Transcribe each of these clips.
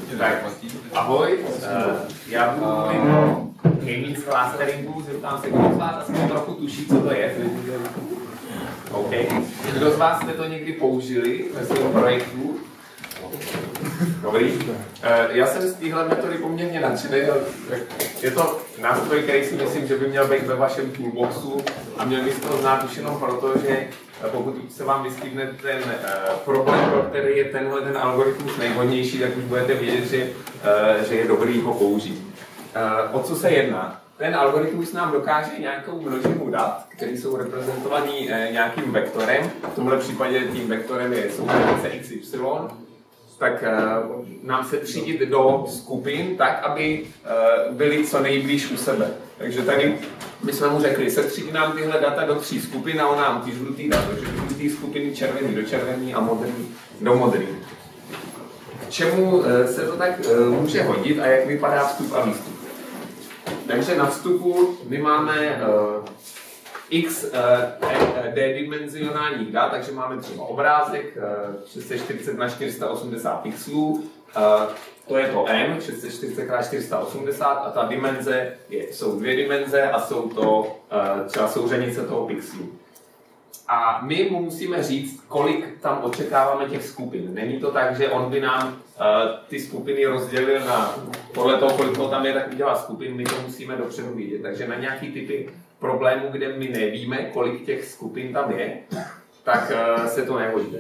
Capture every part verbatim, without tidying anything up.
Tak, ahoj, uh, já budu mluvit o K-means clusteringu, zeptám se, kdo z vás asi trochu tuší, co to je. OK. Kdo z vás jste to někdy použili ve svém projektu? Dobrý. Uh, já jsem z téhle metody poměrně nadšený. Je to nástroj, který si myslím, že by měl být ve vašem toolboxu a měl by to znát už jenom proto, že pokud se vám vyskytne ten uh, problém, pro který je tenhle ten algoritmus nejvhodnější, tak už budete vědět, že, uh, že je dobrý ho použít. Uh, o co se jedná? Ten algoritmus nám dokáže nějakou množinu dat, které jsou reprezentované uh, nějakým vektorem. V tomhle případě tím vektorem je souběžnice x y. Tak uh, nám se třídit do skupin tak, aby uh, byly co nejblíž u sebe. Takže tady my jsme mu řekli, setřídí nám tyhle data do tří skupin a on nám ty žlutý data, takže žlutý skupiny červený do červený a modrý do modrý. K čemu uh, se to tak uh, může hodit a jak vypadá vstup a výstup? Takže na vstupu my máme uh, x uh, d-dimenzionálních dat, takže máme třeba obrázek uh, šest set čtyřicet na čtyři sta osmdesát pixelů, uh, to je to m, šest set čtyřicet krát čtyři sta osmdesát a ta dimenze je, jsou dvě dimenze a jsou to uh, třeba souřenice toho pixelu. A my mu musíme říct, kolik tam očekáváme těch skupin. Není to tak, že on by nám uh, ty skupiny rozdělil na, podle toho, kolik toho tam je, tak udělá skupin, my to musíme dopředu vidět. Takže na nějaký typy problémů, kde my nevíme, kolik těch skupin tam je, tak uh, se to nehodí.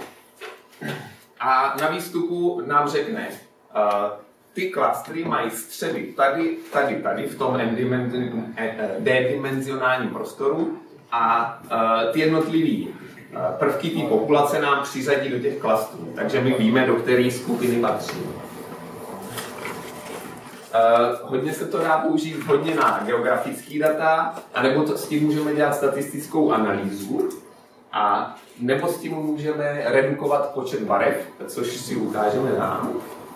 A na výstupu nám řekne, uh, ty klastry mají středy tady, tady, tady v tom d-dimenzionálním prostoru a uh, ty jednotlivé uh, prvky té populace nám přiřadí do těch klastrů, takže my víme, do které skupiny patří. Uh, hodně se to dá použít hodně na geografické data, anebo to, s tím můžeme dělat statistickou analýzu, a nebo s tím můžeme redukovat počet barev, což si ukážeme nám.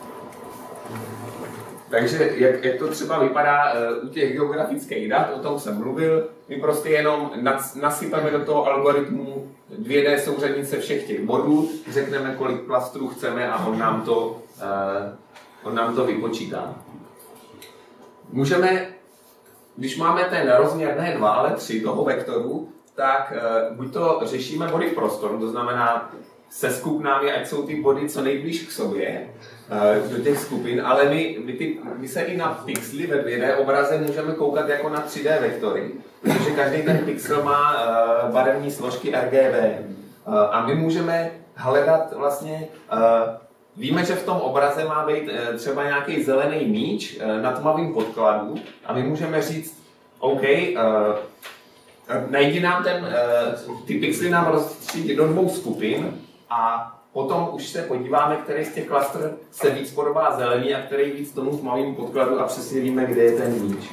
Takže jak, jak to třeba vypadá uh, u těch geografických dat, o tom jsem mluvil, my prostě jenom nasypeme do toho algoritmu dvě dé souřadnice všech těch bodů, řekneme, kolik klastrů chceme a on nám to, uh, on nám to vypočítá. Můžeme, když máme ten rozměr ne dva, ale tři toho vektoru, tak uh, buď to řešíme body v prostoru, to znamená seskup nám je, ať jsou ty body co nejblíž k sobě, uh, do těch skupin, ale my, my, ty, my se i na pixely ve dvě dé obraze můžeme koukat jako na tři dé vektory, protože každý ten pixel má uh, barevní složky R G B. Uh, a my můžeme hledat vlastně, uh, víme, že v tom obraze má být uh, třeba nějaký zelený míč uh, na tmavém podkladu a my můžeme říct, OK, uh, najdi nám ten, uh, ty pixely nám rozstřídí do dvou skupin a potom už se podíváme, který z těch klastr se víc podobá zelený a který víc tomu tmavému podkladu a přesně víme, kde je ten míč.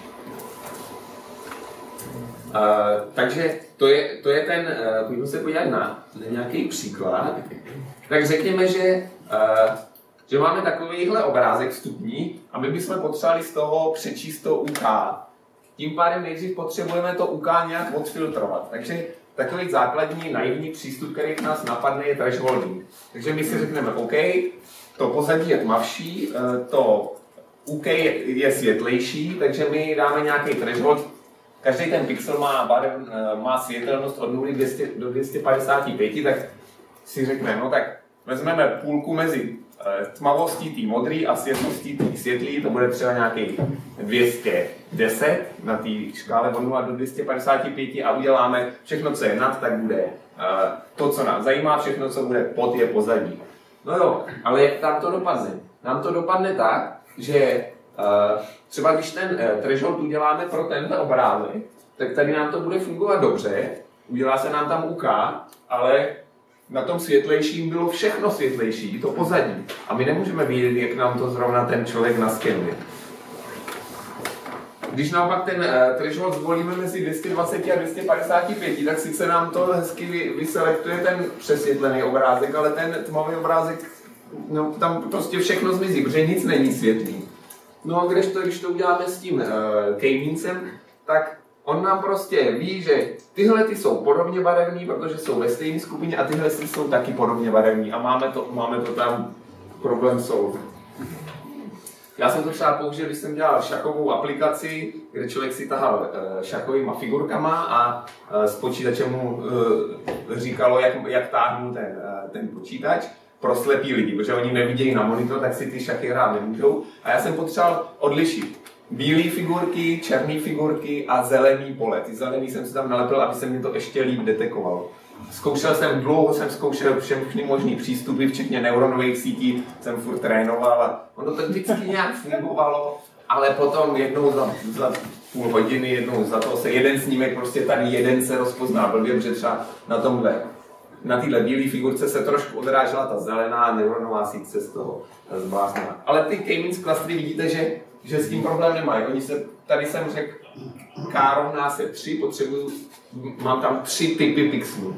Uh, takže to je, to je ten, uh, pojďme se podívat na, na nějaký příklad. Tak řekněme, že, uh, že máme takovýhle obrázek vstupní a my bychom potřebovali z toho přečíst to U K. Tím pádem nejdřív potřebujeme to U K nějak odfiltrovat. Takže takový základní naivní přístup, který nás napadne, je thresholding. Takže my si řekneme, OK, to pozadí je tmavší, to U K je světlejší, takže my dáme nějaký threshold. Každý ten pixel má, barev, má světelnost od nuly do dvě stě padesát pět, tak si řekneme, no tak vezmeme půlku mezi tmavostí tý modrý a světlostí tý světlý, to bude třeba nějaký dvě stě deset na té škále od nuly do dvě stě padesát pět a uděláme všechno, co je nad, tak bude to, co nás zajímá, všechno, co bude pod, je pozadí. No jo, ale jak tam to dopadne? Nám to dopadne tak, že Uh, třeba když ten uh, threshold uděláme pro tenhle obrázek, tak tady nám to bude fungovat dobře, udělá se nám tam U K, ale na tom světlejším bylo všechno světlejší, to pozadí. A my nemůžeme vědět, jak nám to zrovna ten člověk naskenuje. Když naopak ten uh, threshold zvolíme mezi dvě stě dvacet a dvě stě padesát pět, tak sice nám to hezky vyselektuje ten přesvětlený obrázek, ale ten tmavý obrázek, no, tam prostě všechno zmizí, protože nic není světlý. No a když to, když to uděláme s tím uh, K-meansem, tak on nám prostě ví, že tyhle ty jsou podobně barevný, protože jsou ve stejné skupině a tyhle ty jsou taky podobně barevný a máme to, máme to tam problém solve. Já jsem to třeba použil, když jsem dělal šachovou aplikaci, kde člověk si tahal šachovýma figurkama a s počítačem mu říkalo, jak, jak táhnu ten, ten počítač pro slepý lidi, protože oni nevidějí na monitor, tak si ty šachy hrát nemůžou. A já jsem potřeboval odlišit bílé figurky, černé figurky a zelený pole. Ty zelený jsem si tam nalepil, aby se mi to ještě líp detekovalo. Zkoušel jsem, dlouho jsem zkoušel všechny možný přístupy, včetně neuronových sítí, jsem furt trénoval a ono to vždycky nějak fungovalo, ale potom jednou za, za půl hodiny, jednou za to se jeden snímek, prostě tady jeden se rozpozná blbě, protože třeba na tomhle, na téhle bílé figurce se trošku odrážela ta zelená neuronová síť se z toho zbláznila. Ale ty K-means klastry vidíte, že, že s tím problém nemají. Oni se, tady jsem řekl, K rovná se tři, potřebuju, mám tam tři typy pixelů.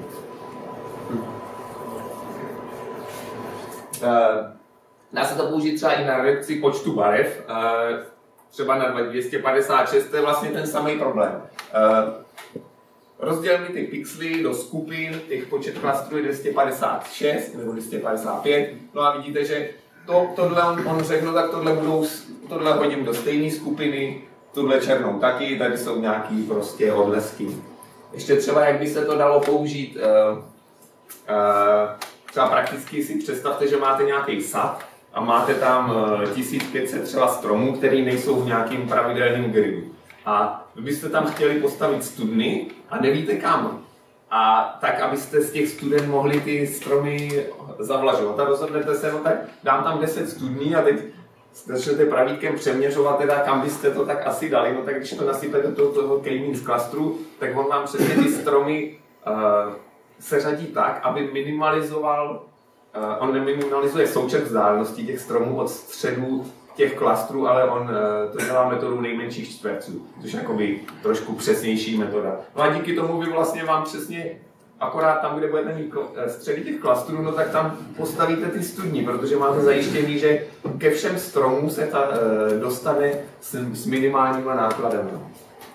Dá se to použít třeba i na redukci počtu barev, třeba na dvě stě padesát šest, to je vlastně ten samý problém. Rozděl mi ty pixely do skupin, těch počet klastrů je dvě stě padesát šest nebo dvě stě padesát pět, no a vidíte, že to, tohle on, on řekl, no tak tohle, budou, tohle hodím do stejné skupiny, tuhle černou taky, tady jsou nějaký prostě odlesky. Ještě třeba, jak by se to dalo použít, uh, uh, třeba prakticky si představte, že máte nějaký sad a máte tam uh, tisíc pět set třeba stromů, které nejsou v nějakým pravidelným gridu. A vy byste tam chtěli postavit studny a nevíte kam. A tak, abyste z těch studen mohli ty stromy zavlažovat. A rozhodnete se, no tak dám tam deset studní a teď začnete pravítkem přeměřovat, teda kam byste to tak asi dali, no tak když to nasypete do toho K-means klastru, tak on vám přesně ty stromy uh, seřadí tak, aby minimalizoval, uh, on neminimalizuje součet vzdálenosti těch stromů od středů těch klastrů, ale on uh, to dělá metodou nejmenších čtverců, což je jakoby trošku přesnější metoda. No a díky tomu vy vlastně vám přesně akorát tam, kde budete mít středy těch klastrů, no tak tam postavíte ty studní, protože máte zajištění, že ke všem stromům se ta e, dostane s, s minimálníma nákladem. E,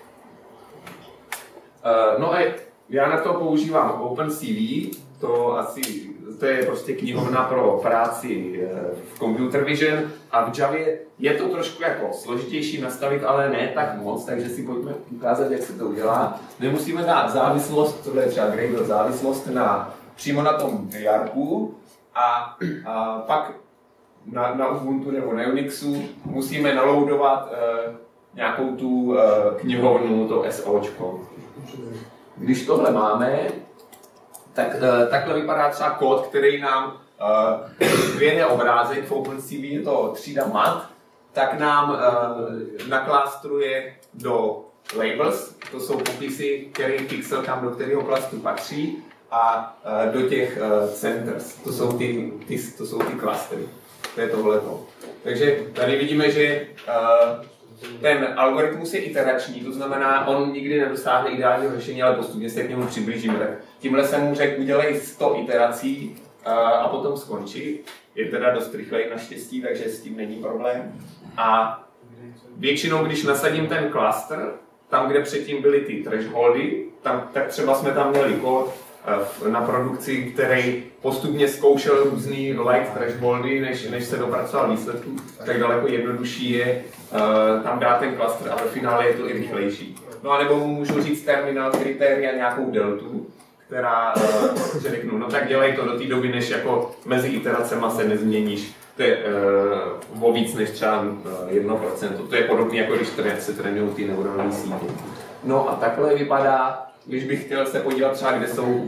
no a já na to používám OpenCV, to asi to je prostě knihovna pro práci v Computer Vision a v Javě je to trošku jako složitější nastavit, ale ne tak moc, takže si pojďme ukázat, jak se to udělá. Nemusíme dát závislost, tohle je třeba Gradle závislost na, přímo na tom jarku a, a pak na, na Ubuntu nebo na Unixu musíme naloadovat uh, nějakou tu uh, knihovnu, to SOčko. Když tohle máme, tak uh, takhle vypadá třeba kód, který nám uh, vyjede obrázek v OpenCV, je to třída mat, tak nám uh, naklástruje do labels, to jsou popisy, který pixel tam do kterého klastru patří, a uh, do těch uh, centers, to jsou ty, ty, to jsou ty klastry. To je tohleto. Takže tady vidíme, že uh, ten algoritmus je iterační, to znamená, on nikdy nedosáhne ideálního řešení, ale postupně se k němu přiblížíme. Tak tímhle jsem mu řekl, udělej sto iterací uh, a potom skončí. Je teda dost rychlej naštěstí, takže s tím není problém. A většinou, když nasadím ten cluster, tam, kde předtím byly ty thresholdy, tam, tak třeba jsme tam měli kód uh, na produkci, který postupně zkoušel různý light thresholdy, než, než se dopracoval výsledku, tak daleko jednodušší je uh, tam dát ten cluster a ve finále je to i rychlejší. No a nebo mu můžu říct terminal kritéria nějakou deltu, která uh, řeknu, no tak dělej to do té doby, než jako mezi iteracema se nezměníš. To je uh, o víc než třeba uh, jedno procento. To je podobné, jako když se trénují ty neuronové sítě. No a takhle vypadá, když bych chtěl se podívat třeba, kde jsou, uh,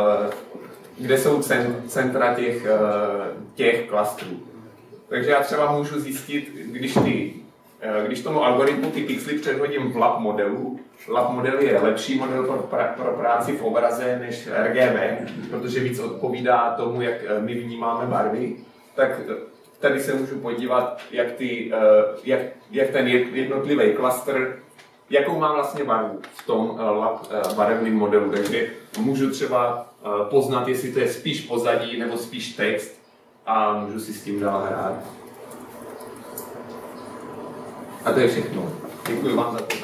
kde jsou centra těch, uh, těch klastrů. Takže já třeba můžu zjistit, když, ty, uh, když tomu algoritmu ty pixely předhodím v lab modelu. Lab model je lepší model pro, pra, pro práci v obraze než R G B, protože víc odpovídá tomu, jak my vnímáme barvy. Tak tady se můžu podívat, jak, ty, jak, jak ten jednotlivý klaster, jakou má vlastně barvu v tom lab barevném modelu. Takže můžu třeba poznat, jestli to je spíš pozadí nebo spíš text a můžu si s tím dál hrát. A to je všechno. Děkuji vám za to.